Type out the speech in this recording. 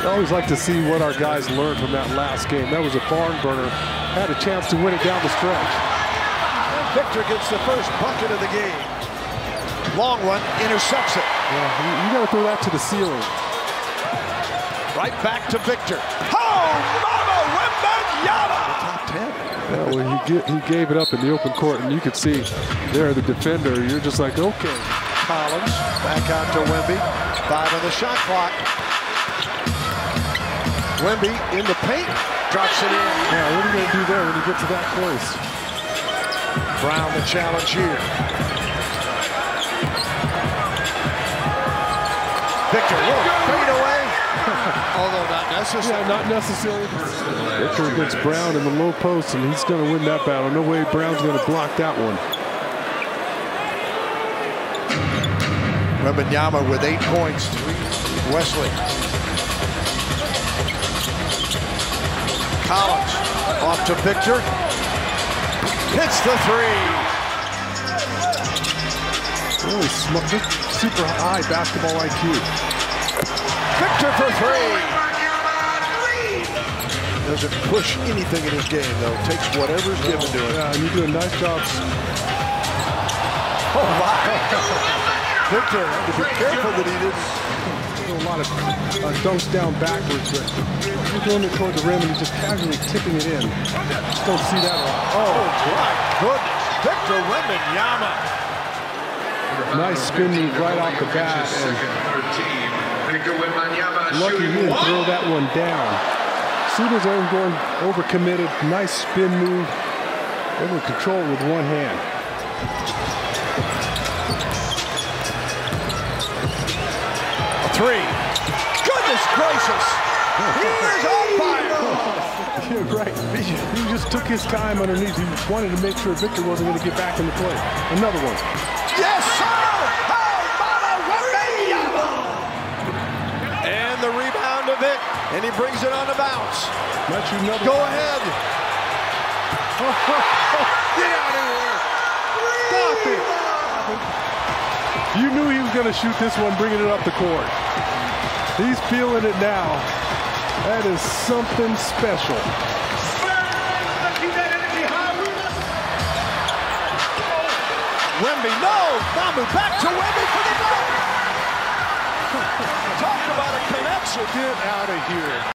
I always like to see what our guys learned from that last game. That was a barn burner. Had a chance to win it down the stretch. Victor gets the first bucket of the game. Long one, intercepts it. Yeah, you got to throw that to the ceiling. Right back to Victor. Oh, mama, Wembanyama! Top 10. Yeah, well, he gave it up in the open court, and you could see there the defender. You're just like, okay. Collins back out to Wemby. 5 on the shot clock. Wemby in the paint, drops it in. Yeah, what are you going to do there when you get to that close? Brown the challenge here. Victor, fade away. Although not necessary. Yeah, not necessarily. Victor against Brown in the low post, and he's going to win that battle. No way Brown's going to block that one. Wembanyama with 8 points. Wesley. Collins off to Victor. Hits the 3. Really super high basketball IQ. Victor for 3. Doesn't push anything in his game, though. Takes whatever's given to him. Yeah, and you do a nice job. Oh, wow. Victor had to be careful that he didn't. A lot of dunks down backwards, but he's doing it toward the rim and he's just casually tipping it in. Just don't see that a lot. Oh, my goodness. Victor Wembanyama. Nice spin move right off the bat. Lucky he didn't throw that one down. As soon as they're going overcommitted, nice spin move. Able to control it with one hand. A 3. Goodness gracious. He is on fire. You're right. He just took his time underneath. He wanted to make sure Victor wasn't going to get back in the play. Another one. Yes, sir! Oh, mama, Wembanyama! And the rebound to Vic, and he brings it on the bounce. Go ahead. Get out of here. Stop it. You knew he was going to shoot this one, bringing it up the court. He's feeling it now. That is something special. Wemby, no! Mamu back to Wemby for the dunk! Talk about a connection. Get out of here.